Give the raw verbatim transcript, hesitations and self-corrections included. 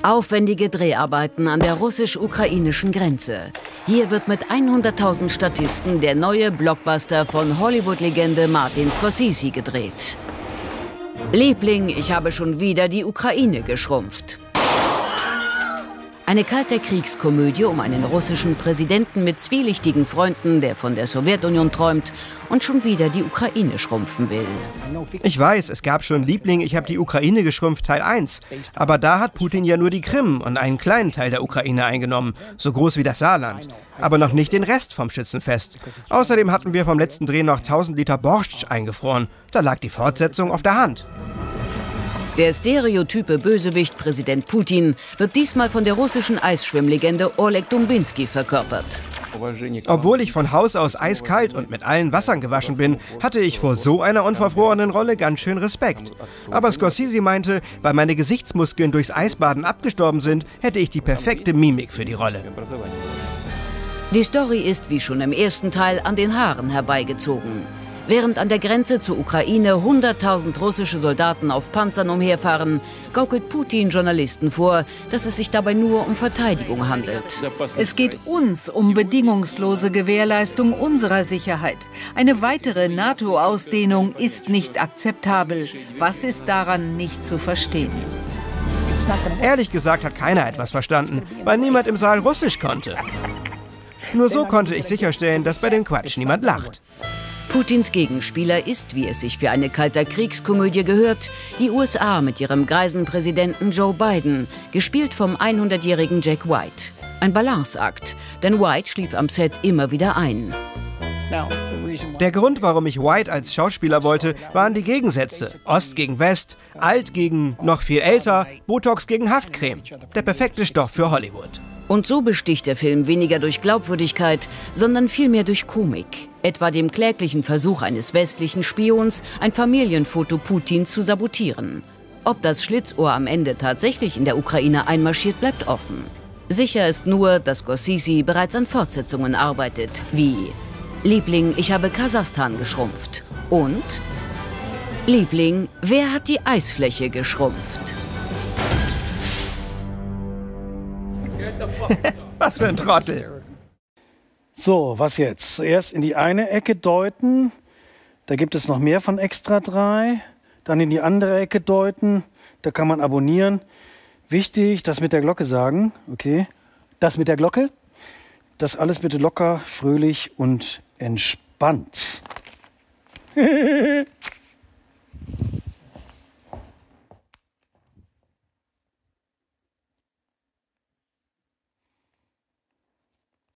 Aufwendige Dreharbeiten an der russisch-ukrainischen Grenze. Hier wird mit hunderttausend Statisten der neue Blockbuster von Hollywood-Legende Martin Scorsese gedreht. Liebling, ich habe schon wieder die Ukraine geschrumpft. Eine kalte Kriegskomödie um einen russischen Präsidenten mit zwielichtigen Freunden, der von der Sowjetunion träumt und schon wieder die Ukraine schrumpfen will. Ich weiß, es gab schon Liebling, ich habe die Ukraine geschrumpft, Teil eins. Aber da hat Putin ja nur die Krim und einen kleinen Teil der Ukraine eingenommen, so groß wie das Saarland. Aber noch nicht den Rest vom Schützenfest. Außerdem hatten wir vom letzten Dreh noch tausend Liter Borscht eingefroren. Da lag die Fortsetzung auf der Hand. Der stereotype Bösewicht Präsident Putin wird diesmal von der russischen Eisschwimmlegende Oleg Dumbinski verkörpert. Obwohl ich von Haus aus eiskalt und mit allen Wassern gewaschen bin, hatte ich vor so einer unverfrorenen Rolle ganz schön Respekt. Aber Scorsese meinte, weil meine Gesichtsmuskeln durchs Eisbaden abgestorben sind, hätte ich die perfekte Mimik für die Rolle. Die Story ist wie schon im ersten Teil an den Haaren herbeigezogen. Während an der Grenze zur Ukraine hunderttausend russische Soldaten auf Panzern umherfahren, gaukelt Putin Journalisten vor, dass es sich dabei nur um Verteidigung handelt. Es geht uns um bedingungslose Gewährleistung unserer Sicherheit. Eine weitere NATO-Ausdehnung ist nicht akzeptabel. Was ist daran nicht zu verstehen? Ehrlich gesagt hat keiner etwas verstanden, weil niemand im Saal Russisch konnte. Nur so konnte ich sicherstellen, dass bei dem Quatsch niemand lacht. Putins Gegenspieler ist, wie es sich für eine kalter Kriegskomödie gehört, die U S A mit ihrem greisen Präsidenten Joe Biden, gespielt vom hundertjährigen Jack White. Ein Balanceakt, denn White schlief am Set immer wieder ein. Der Grund, warum ich White als Schauspieler wollte, waren die Gegensätze. Ost gegen West, alt gegen noch viel älter, Botox gegen Haftcreme. Der perfekte Stoff für Hollywood. Und so besticht der Film weniger durch Glaubwürdigkeit, sondern vielmehr durch Komik. Etwa dem kläglichen Versuch eines westlichen Spions, ein Familienfoto Putins zu sabotieren. Ob das Schlitzohr am Ende tatsächlich in der Ukraine einmarschiert, bleibt offen. Sicher ist nur, dass Scorsese bereits an Fortsetzungen arbeitet, wie Liebling, ich habe Kasachstan geschrumpft und Liebling, wer hat die Eisfläche geschrumpft? Was für ein Trottel. So, was jetzt? Zuerst in die eine Ecke deuten. Da gibt es noch mehr von Extra drei. Dann in die andere Ecke deuten. Da kann man abonnieren. Wichtig, das mit der Glocke sagen. Okay. Das mit der Glocke. Das alles bitte locker, fröhlich und entspannt.